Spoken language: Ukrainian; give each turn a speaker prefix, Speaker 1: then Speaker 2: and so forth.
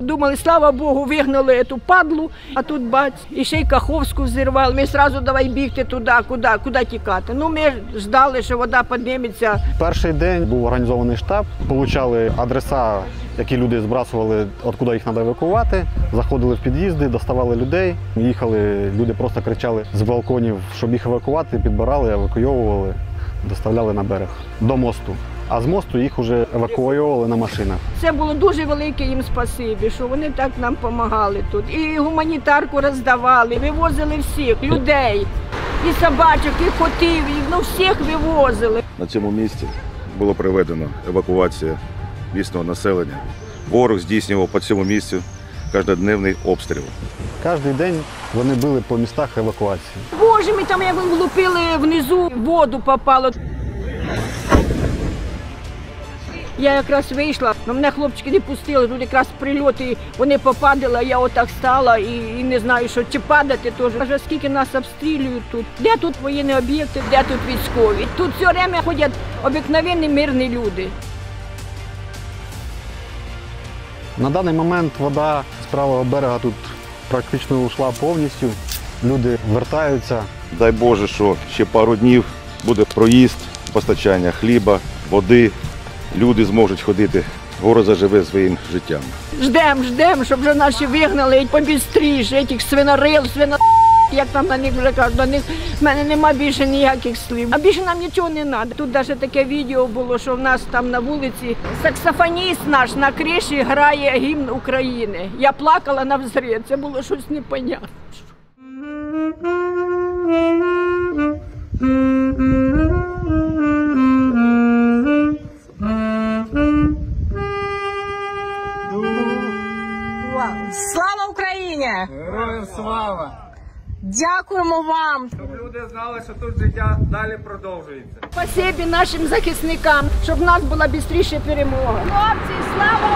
Speaker 1: Думали, слава Богу, вигнали цю падлу, а тут бац, і ще й Каховську взірвали. Ми одразу давай бігти туди, куди тікати. Ну, ми ждали, що вода підніметься.
Speaker 2: Перший день був організований штаб, отримали адреса, які люди збрасували, откуди їх треба евакувати. Заходили в під'їзди, доставали людей, їхали, люди просто кричали з балконів, щоб їх евакувати, підбирали, евакуйовували, доставляли на берег, до мосту. А з мосту їх вже евакуювали на машинах.
Speaker 1: Це було дуже велике їм спасибі, що вони так нам допомагали тут. І гуманітарку роздавали, вивозили всіх людей, і собачок, і котів, і всіх вивозили.
Speaker 3: На цьому місці було проведено евакуація місцевого населення. Ворог здійснював по цьому місцю кожноденний обстріл.
Speaker 2: Кожен день вони били по містах евакуації.
Speaker 1: Боже, ми там як влупили внизу, в воду попало. Я якраз вийшла, але мене хлопчики не пустили, тут якраз прильоти, вони попадали, а я отак стала і не знаю, що чи падати теж. Аж скільки нас обстрілюють тут, де тут воєнні об'єкти, де тут військові. Тут все время ходять обикновенні мирні люди.
Speaker 2: На даний момент вода з правого берега тут практично ушла повністю, люди вертаються.
Speaker 3: Дай Боже, що ще пару днів буде проїзд, постачання хліба, води. Люди зможуть ходити, город заживе своїм життям.
Speaker 1: Ждем, щоб вже наші вигнали побістріше, цих свинорил, як там на них вже кажуть, до них в мене нема більше ніяких слів. А більше нам нічого не треба. Тут навіть таке відео було, що в нас там на вулиці саксофоніст наш на криші грає гімн України. Я плакала навзрід, це було щось непонятне.
Speaker 4: Слава Україні!
Speaker 5: Героям слава!
Speaker 4: Дякуємо вам!
Speaker 5: Щоб люди знали, що тут життя далі продовжується.
Speaker 1: Спасибі нашим захисникам, щоб в нас була швидше перемога. Хлопці, слава